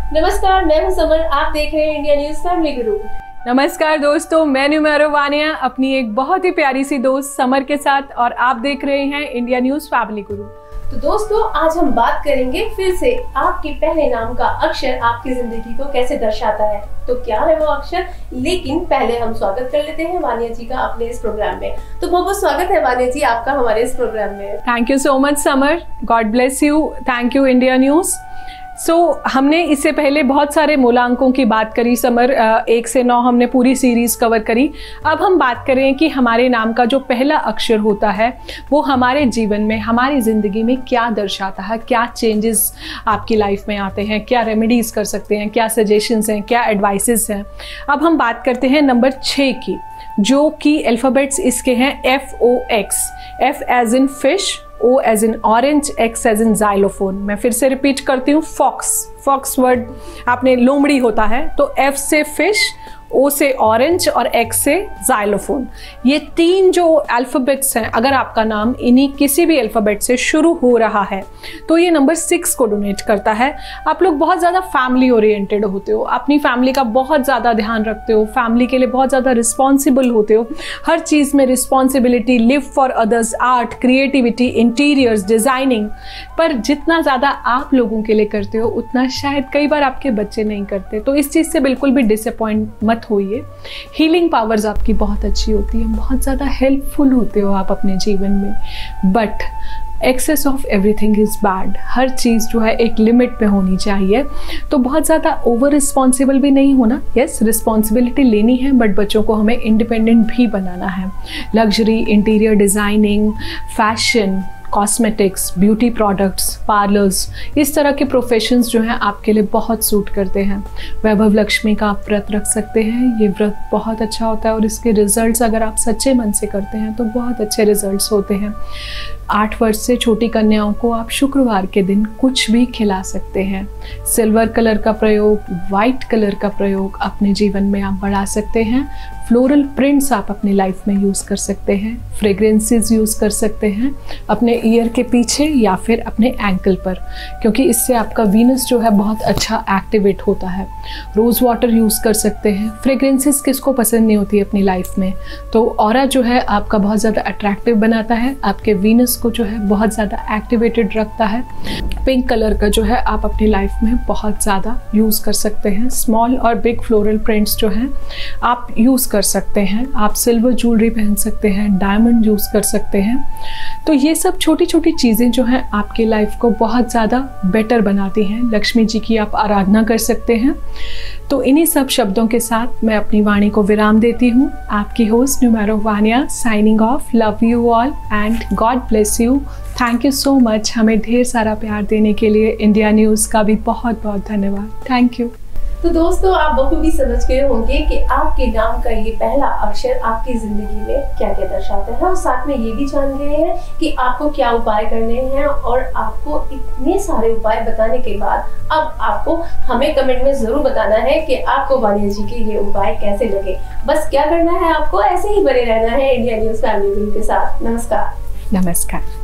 नमस्कार, मैं हूं समर। आप देख रहे हैं इंडिया न्यूज फैमिली गुरु। नमस्कार दोस्तों, मैं न्यूमेरो वानिया अपनी एक बहुत ही प्यारी सी दोस्त समर के साथ, और आप देख रहे हैं इंडिया न्यूज फैमिली गुरु। तो दोस्तों, आज हम बात करेंगे फिर से आपके पहले नाम का अक्षर आपकी जिंदगी को कैसे दर्शाता है। तो क्या है वो अक्षर, लेकिन पहले हम स्वागत कर लेते हैं वानिया जी का अपने इस प्रोग्राम में। तो बहुत बहुत स्वागत है वानिया जी आपका हमारे इस प्रोग्राम में। Thank you so much Samar, God bless you, thank you India news. हमने इससे पहले बहुत सारे मूलांकों की बात करी समर, 1 से 9 हमने पूरी सीरीज कवर करी। अब हम बात करें कि हमारे नाम का जो पहला अक्षर होता है वो हमारे जीवन में, हमारी ज़िंदगी में क्या दर्शाता है, क्या चेंजेस आपकी लाइफ में आते हैं, क्या रेमेडीज़ कर सकते हैं, क्या सजेशंस हैं, क्या एडवाइसेस हैं। अब हम बात करते हैं नंबर 6 की, जो कि अल्फ़ाबेट्स इसके हैं FOX। F as in fish, O as in orange, X as in xylophone. मैं फिर से रिपीट करती हूँ, फॉक्स वर्ड आपने लोमड़ी होता है, तो F से फिश, O से ऑरेंज और X से जाइलोफोन। ये 3 जो अल्फ़ाबेट्स हैं, अगर आपका नाम इन्हीं किसी भी अल्फ़ाबेट से शुरू हो रहा है तो ये नंबर 6 को डोनेट करता है। आप लोग बहुत ज़्यादा फैमिली ओरिएंटेड होते हो, अपनी फैमिली का बहुत ज़्यादा ध्यान रखते हो, फैमिली के लिए बहुत ज़्यादा रिस्पॉन्सिबल होते हो, हर चीज़ में responsibility, live for others, art, creativity, interiors, designing. पर जितना ज़्यादा आप लोगों के लिए करते हो उतना शायद कई बार आपके बच्चे नहीं करते, तो इस चीज़ से बिल्कुल भी डिसअपॉइंट मत होइए। हीलिंग पावर्स आपकी बहुत अच्छी होती है, बहुत ज़्यादा हेल्पफुल होते हो आप अपने जीवन में, but excess of everything is bad. हर चीज़ जो है एक लिमिट पे होनी चाहिए, तो बहुत ज़्यादा ओवर रिस्पॉन्सिबल भी नहीं होना। यस, रिस्पॉन्सिबिलिटी लेनी है, बट बच्चों को हमें इंडिपेंडेंट भी बनाना है। Luxury, interior designing, fashion, cosmetics, beauty products, parlours, इस तरह के प्रोफेशंस जो हैं आपके लिए बहुत सूट करते हैं। वैभव लक्ष्मी का आप व्रत रख सकते हैं, ये व्रत बहुत अच्छा होता है और इसके रिजल्ट्स अगर आप सच्चे मन से करते हैं तो बहुत अच्छे रिजल्ट्स होते हैं। 8 वर्ष से छोटी कन्याओं को आप शुक्रवार के दिन कुछ भी खिला सकते हैं। सिल्वर कलर का प्रयोग, वाइट कलर का प्रयोग अपने जीवन में आप बढ़ा सकते हैं। फ्लोरल प्रिंट्स आप अपनी लाइफ में यूज़ कर सकते हैं। फ्रेग्रेंसेस यूज़ कर सकते हैं अपने ईयर के पीछे या फिर अपने एंकल पर, क्योंकि इससे आपका वीनस जो है बहुत अच्छा एक्टिवेट होता है। रोज़ वाटर यूज़ कर सकते हैं। फ्रेग्रेंसेस किसको पसंद नहीं होती अपनी लाइफ में, तो ऑरा जो है आपका बहुत ज़्यादा अट्रैक्टिव बनाता है, आपके वीनस को जो है बहुत ज़्यादा एक्टिवेटेड रखता है। पिंक कलर का जो है आप अपनी लाइफ में बहुत ज़्यादा यूज़ कर सकते हैं। स्मॉल और बिग फ्लोरल प्रिंट्स जो हैं आप यूज़ कर सकते हैं। आप सिल्वर ज्वेलरी पहन सकते हैं, डायमंड यूज़ कर सकते हैं। तो ये सब छोटी छोटी चीज़ें जो हैं आपकी लाइफ को बहुत ज़्यादा बेटर बनाती हैं। लक्ष्मी जी की आप आराधना कर सकते हैं। तो इन्हीं सब शब्दों के साथ मैं अपनी वाणी को विराम देती हूँ। आपकी होस्ट न्यूमेरो वानिया signing off. Love you all and God bless you. Thank you so much हमें ढेर सारा प्यार देने के लिए। इंडिया न्यूज़ का भी बहुत बहुत धन्यवाद। Thank you. तो दोस्तों, आप बखूबी समझ गए होंगे कि आपके नाम का ये पहला अक्षर आपकी जिंदगी में क्या क्या दर्शाता है, और साथ में ये भी जान गए हैं कि आपको क्या उपाय करने हैं। और आपको इतने सारे उपाय बताने के बाद अब आपको हमें कमेंट में जरूर बताना है कि आपको वानिया जी के ये उपाय कैसे लगे। बस क्या करना है, आपको ऐसे ही बने रहना है इंडिया न्यूज फैमिली गुरु के साथ। नमस्कार। नमस्कार।